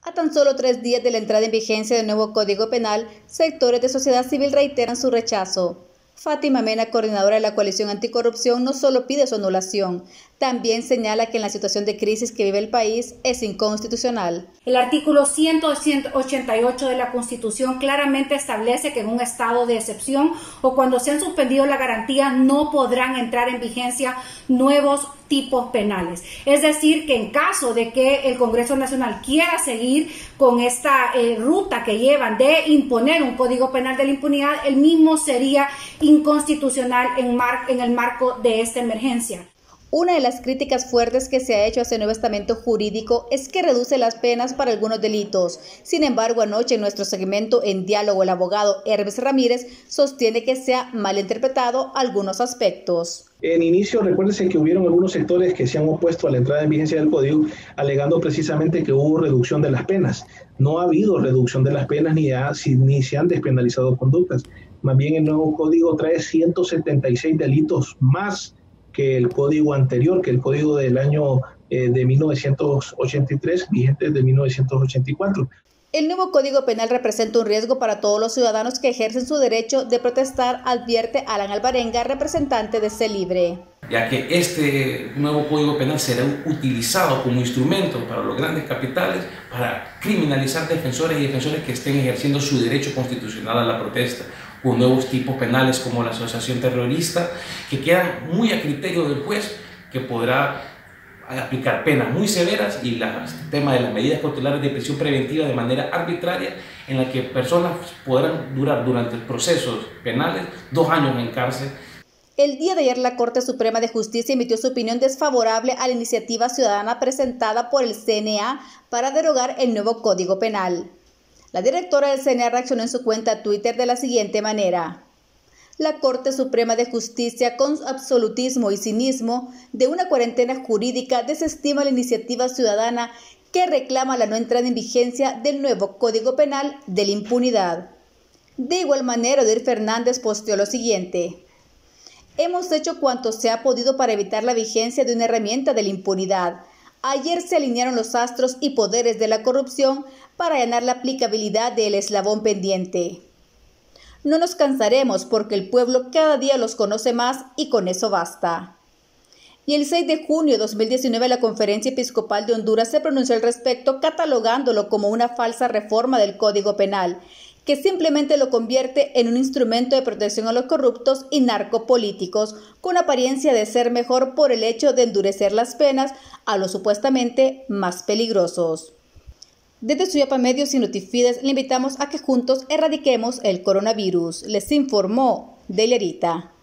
A tan solo 3 días de la entrada en vigencia del nuevo Código Penal, sectores de sociedad civil reiteran su rechazo. Fátima Mena, coordinadora de la Coalición Anticorrupción, no solo pide su anulación, también señala que en la situación de crisis que vive el país es inconstitucional. El artículo 188 de la Constitución claramente establece que en un estado de excepción o cuando se han suspendido las garantías no podrán entrar en vigencia nuevos tipos penales. Es decir, que en caso de que el Congreso Nacional quiera seguir con esta ruta que llevan de imponer un Código Penal de la impunidad, el mismo sería inconstitucional en el marco de esta emergencia. Una de las críticas fuertes que se ha hecho a este nuevo estamento jurídico es que reduce las penas para algunos delitos. Sin embargo, anoche en nuestro segmento En Diálogo, el abogado Hermes Ramírez sostiene que se ha malinterpretado algunos aspectos. En inicio, recuérdense que hubieron algunos sectores que se han opuesto a la entrada en vigencia del código, alegando precisamente que hubo reducción de las penas. No ha habido reducción de las penas ni se han despenalizado conductas. Más bien el nuevo código trae 176 delitos más que el código anterior, que el código del año de 1983, vigente desde 1984. El nuevo Código Penal representa un riesgo para todos los ciudadanos que ejercen su derecho de protestar, advierte Alan Alvarenga, representante de Se Libre. Ya que este nuevo Código Penal será utilizado como instrumento para los grandes capitales para criminalizar defensores y defensores que estén ejerciendo su derecho constitucional a la protesta, con nuevos tipos penales como la asociación terrorista, que quedan muy a criterio del juez, que podrá aplicar penas muy severas y el tema de las medidas cautelares de prisión preventiva de manera arbitraria, en la que personas podrán durar durante procesos penales 2 años en cárcel. El día de ayer la Corte Suprema de Justicia emitió su opinión desfavorable a la iniciativa ciudadana presentada por el CNA para derogar el nuevo Código Penal. La directora del CNA reaccionó en su cuenta Twitter de la siguiente manera: la Corte Suprema de Justicia, con absolutismo y cinismo de una cuarentena jurídica, desestima la iniciativa ciudadana que reclama la no entrada en vigencia del nuevo Código Penal de la impunidad. De igual manera, Odir Fernández posteó lo siguiente: hemos hecho cuanto se ha podido para evitar la vigencia de una herramienta de la impunidad. Ayer se alinearon los astros y poderes de la corrupción para allanar la aplicabilidad del eslabón pendiente. No nos cansaremos porque el pueblo cada día los conoce más y con eso basta. Y el 6 de junio de 2019 la Conferencia Episcopal de Honduras se pronunció al respecto, catalogándolo como una falsa reforma del Código Penal, que simplemente lo convierte en un instrumento de protección a los corruptos y narcopolíticos, con apariencia de ser mejor por el hecho de endurecer las penas a los supuestamente más peligrosos. Desde Suyapa Medios y Notifides le invitamos a que juntos erradiquemos el coronavirus. Les informó Delia Rita.